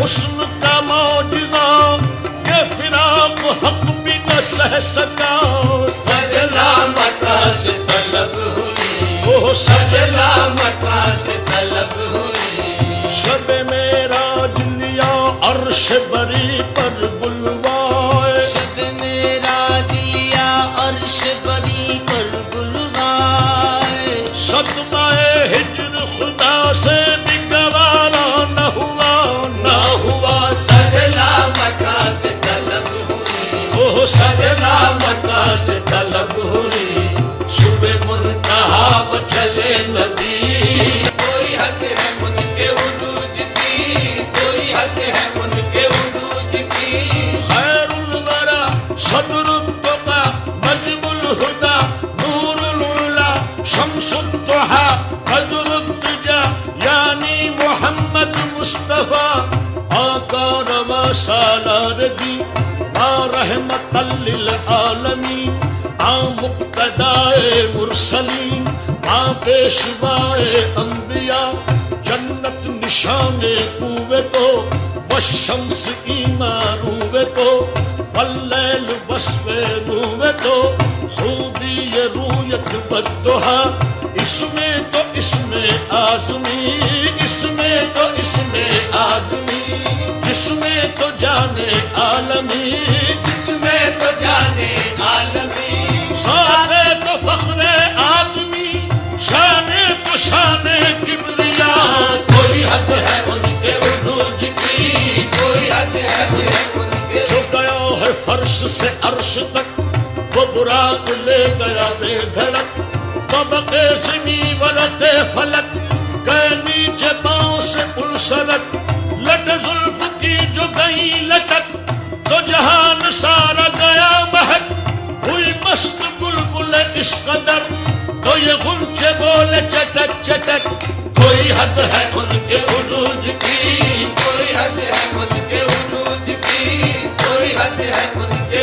حسن کا معجزہ یہ فراق حق بھی نہ سہ سکا سجلا مکہ سے طلب ہوئی وہ سجلا مکہ سے طلب ہوئی شب معراج لیا عرش بری پر بلوائے شب معراج لیا عرش بری پر بلوائے صدمہ ہجر خدا سے بھی گوارا نہ ہوا نہ ہوا سجلا مکہ سے طلب ہوئی وہ سجلا مکہ سے طلب ہوئی صبح منتہا وہ چلے نبی کوئی حد ہے ان کے عروج کی کوئی حد ہے ان کے عروج کی خیر الورا صدر التقا نجم الہدا نور العلا شمس الضحا قدر الدجا یعنی محمد مصطفیٰ آقا روا سالار دی ما رحمت للعالمین مقتدائے مرسلین پیشوائے انبیاء جنت نشان قوے تو والشمس ایمان روے تو واللیل وصف روے تو خوبی رویت بدہا اس میں تو اس میں آزمی اس میں تو اس میں آدمی جس میں تو جانے عالمی جس میں تو جانے عالمی سارے تو فخر آدمی شان تو شان کبریا کوئی حد ہے ان کے عروج کی کوئی حد ہے ان کے جو گیا ہے فرش سے عرش تک وہ براق لے گیا بے دھڑک طبقے زمیں ورق فلک گئے نیچے پاؤں سے پلسلک لٹ زلف کی جو گئی لٹک تو جہان سارا گیا مہک ہوئی مست بلبل اس قدر تو یہ غنچے بولے چٹک چٹک کوئی حد ہے ان کے عروج کی کوئی حد ہے ان کے عروج کی کوئی حد ہے ان کے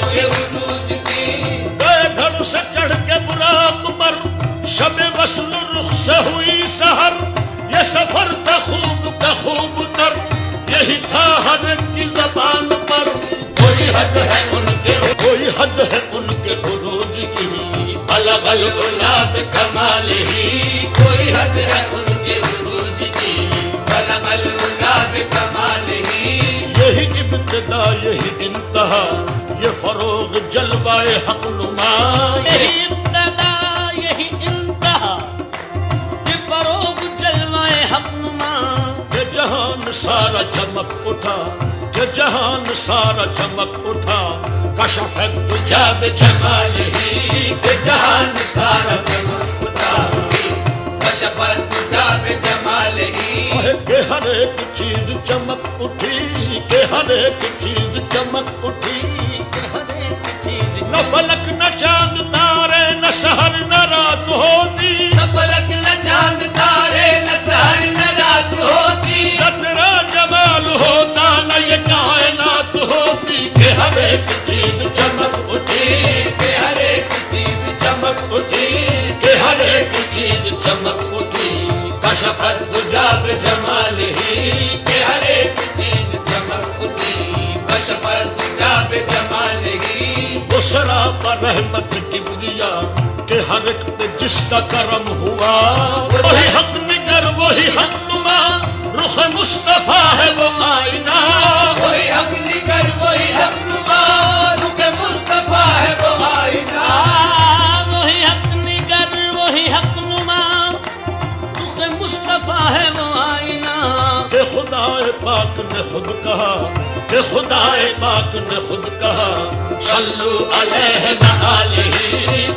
عروج کی گئے گھر سے چڑھ کے براق پر شب وصل رخ سے ہوئی سحر یہ سفر تھا خوب کا خوب تر یہی تھا ہر ایک کی زبان پر کوئی حد ہے ان کے کوئی حد ہے ان کے عروج کی بلغ العلا بکمالہ کوئی حد ہے ان کے عروج کی بلغ العلا بکمالہ یہی ابتدا یہی انتہا یہ فروغ جلوائے حق نما یہی ابتدا یہی انتہا یہ فروغ جلوائے حق نما کہ جہان سارا چمک اٹھا کہ جہان سارا چمک اٹھا کشف الدجا بجمالہ کہ جہان سارا چمک اٹھا کشف الدجا بجمالہ کہ ہر ایک چیز چمک اٹھی کہ ہر ایک چیز چمک اٹھی کہ ہر ایک چیز نہ فلک نہ چاند تارے نہ سحر نہ رات ہوتی نہ فلک نہ چاند تارے نہ سحر نہ رات ہوتی نہ تیرا جمال ہوتا نہ یہ کائنات ہوتی کہ ہر ایک چیز چمک اٹھی کہ ہر ایک چیز چمک اٹھی کہ ہر ایک چیز چمک اٹھی کشف الدجا بجمالہ کہ ہر ایک چیز چمک اٹھی کشف الدجا بجمالہ اسرا پر رحمت کبریا کہ ہر ایک پہ جس کا کرم ہوا وہی حق نگر وہی حق نما رخ مصطفیٰ ہے وہ آئینہ وہی حق نگر وہی حق نما رخ مصطفیٰ ہے وہ آئینہ وہی حق نگر وہی حق نما رخ مصطفیٰ ہے وہ آئینہ کہ خدا پاک نے خود کہا کہ خدا پاک نے خود کہا صلو علیہ وآلہ